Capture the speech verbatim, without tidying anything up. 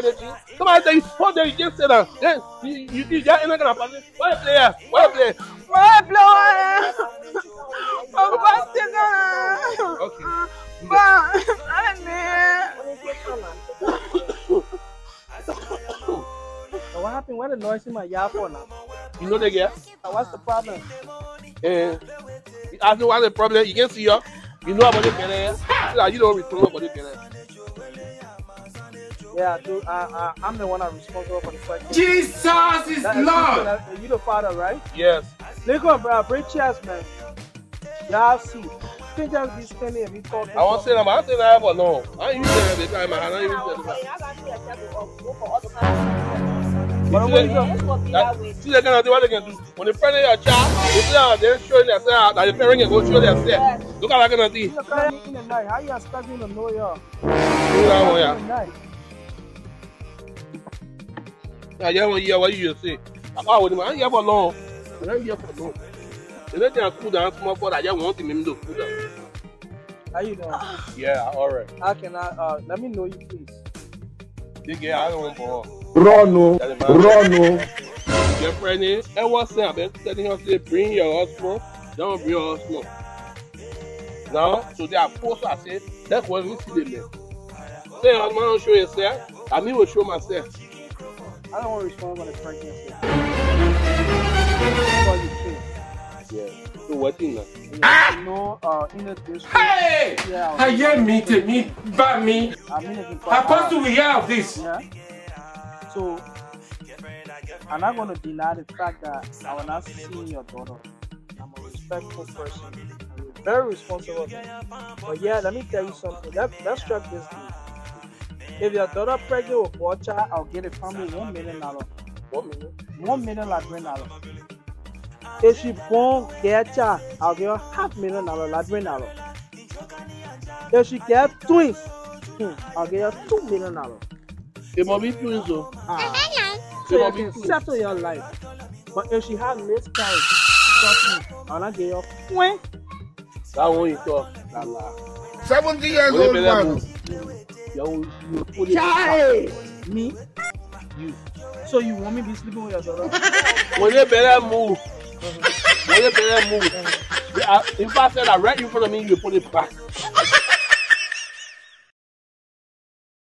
Somebody say, what day you just said that? Then you you you just ain't gonna pass it. Why play here? Why play? Why play? What's the gun? Okay. But what happened? What the noise in my yard for now? You know the girl? What's the problem? Eh, you ask me what's the problem? You can see her. You know about the girl. You don't return about the girl. Yeah, dude, I, I, I'm the one that's responsible for the question. Jesus is That Lord. that, you the father, right? Yes. Look on, bro. Break chest, man. Y'all see. You can just be standing and be talking. I want to say that, but I say that for long. I ain't used to that time. I don't even say that. But what you doing? See the kind of thing what they can do. When they friend your child, they say that they're showing themselves that the parent can go show themselves. Look at that kind of thing. You can in the night. How you expecting to know y'all? Do that one, yeah. In the night. I just want to hear what you just say. I can't I hear for long. I don't hear for long. The next thing I cool down small for I just want him to cool down. How you doing? Yeah, all right. How can I, uh, let me know you, please. Big girl, I don't want for her. Rono, Rono. Your friend is, and what's that? I'm telling her, say, bring your husband. Don't bring your husband. Now, so they are forced to say, that's what we see them there. Say, I'm going to show yourself. I mean, will show myself. I don't want to respond when it's pregnancy. What you think? Yeah. So what thing now? Ah! You know, uh, in the district. Hey! Yeah. I hear me, to me, by me. I mean, if How supposed to we hear of this? Yeah. So, I'm not going to deny the fact that I will not see your daughter. I'm a respectful person. I'm very responsible. But yeah, let me tell you something. That, let's strike this deal. If your daughter pregnant with a child, I'll get a family one million dollars. One million? One million Ladrin dollars. If she born get a child, I'll give her half million dollars Ladrin dollars. If she get twins, hmm, I'll give her two million dollars. It must be twins though. Ah. So you can settle your life. But if she has miscarriage, trust me, I'll not give her twin. That one you talk. La la. seventy years old man. You, you put it Child! Me? You. So you want me to be sleeping with your daughter? When they better move, when they better move, if I said I right in front of me, you put it back.